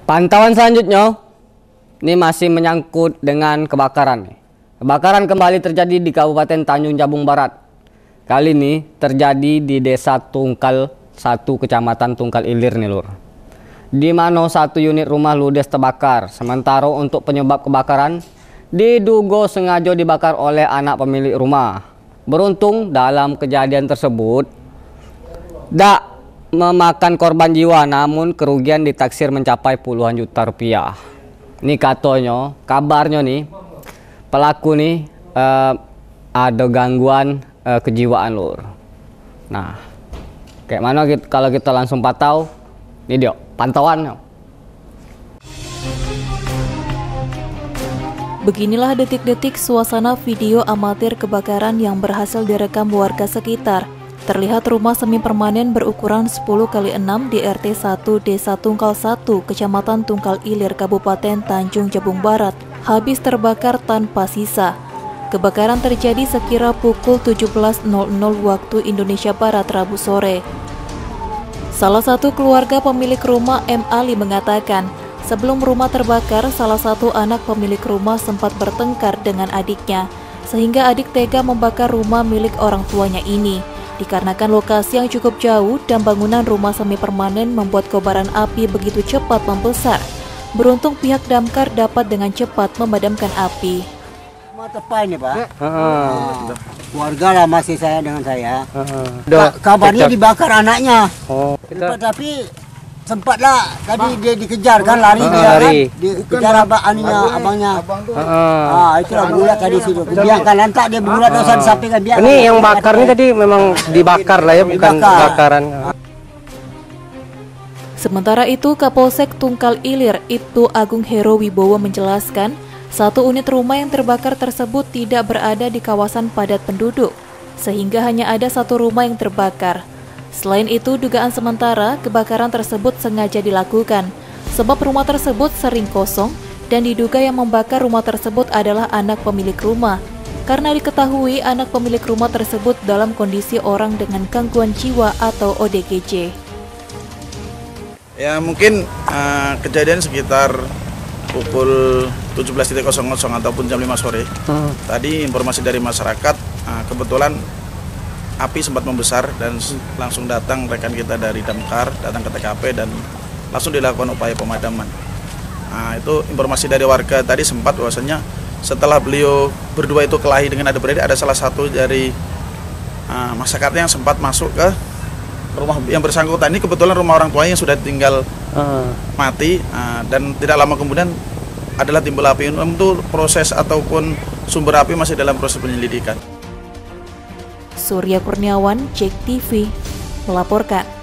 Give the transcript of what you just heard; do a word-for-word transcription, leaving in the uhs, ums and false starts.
Pantauan selanjutnya, ini masih menyangkut dengan kebakaran. Kebakaran kembali terjadi di Kabupaten Tanjung Jabung Barat. Kali ini terjadi di Desa Tungkal satu, Kecamatan Tungkal Ilir nih lur. Di mana satu unit rumah ludes terbakar. Sementara untuk penyebab kebakaran diduga sengaja dibakar oleh anak pemilik rumah. Beruntung dalam kejadian tersebut tak memakan korban jiwa, namun kerugian ditaksir mencapai puluhan juta rupiah. Ini katanya, kabarnya nih, pelaku nih eh, ada gangguan eh, kejiwaan lur. Nah, kayak mana kita, kalau kita langsung pantau, ini dia pantauannya. Beginilah detik-detik suasana video amatir kebakaran yang berhasil direkam warga sekitar. Terlihat rumah semi permanen berukuran sepuluh kali enam di R T satu Desa Tungkal satu, Kecamatan Tungkal Ilir, Kabupaten Tanjung Jabung Barat, habis terbakar tanpa sisa. Kebakaran terjadi sekira pukul tujuh belas nol nol waktu Indonesia Barat Rabu sore. Salah satu keluarga pemilik rumah, M. Ali, mengatakan, sebelum rumah terbakar, salah satu anak pemilik rumah sempat bertengkar dengan adiknya, sehingga adik tega membakar rumah milik orang tuanya ini. Dikarenakan lokasi yang cukup jauh dan bangunan rumah semi permanen membuat kobaran api begitu cepat membesar. Beruntung pihak damkar dapat dengan cepat memadamkan api. Rumah tepai ini Pak. Uh, uh, Keluarga lah masih saya dengan saya. uh, Ka kabarnya dibakar anaknya. Oh, kita... Tapi sempatlah tadi dia dikejar kan, lari uh, dia lari. kan. Dikejar abang aninya, abangnya. Uh, ah, itulah bulat tadi situ. Biarkan lantak dia bulat, dosa disampaikan biar. Ini yang bakar ini tadi memang dibakar lah ya, bukan dibakar. bakaran. Sementara itu, Kapolsek Tungkal Ilir, Ibtu Agung Hero Wibowo menjelaskan, satu unit rumah yang terbakar tersebut tidak berada di kawasan padat penduduk, sehingga hanya ada satu rumah yang terbakar. Selain itu, dugaan sementara kebakaran tersebut sengaja dilakukan, sebab rumah tersebut sering kosong dan diduga yang membakar rumah tersebut adalah anak pemilik rumah, karena diketahui anak pemilik rumah tersebut dalam kondisi orang dengan gangguan jiwa atau O D G J. Ya mungkin uh, kejadian sekitar pukul tujuh belas ataupun jam lima sore. Hmm. Tadi informasi dari masyarakat, uh, kebetulan api sempat membesar dan langsung datang rekan kita dari damkar, datang ke T K P dan langsung dilakukan upaya pemadaman. Nah, itu informasi dari warga tadi sempat bahwasanya setelah beliau berdua itu kelahi dengan adik-beradik, ada salah satu dari uh, masyarakatnya yang sempat masuk ke rumah yang bersangkutan. Ini kebetulan rumah orang tuanya yang sudah tinggal uh. mati uh, dan tidak lama kemudian adalah timbul api. Untuk proses ataupun sumber api masih dalam proses penyelidikan. Surya Kurniawan, Jek T V, melaporkan.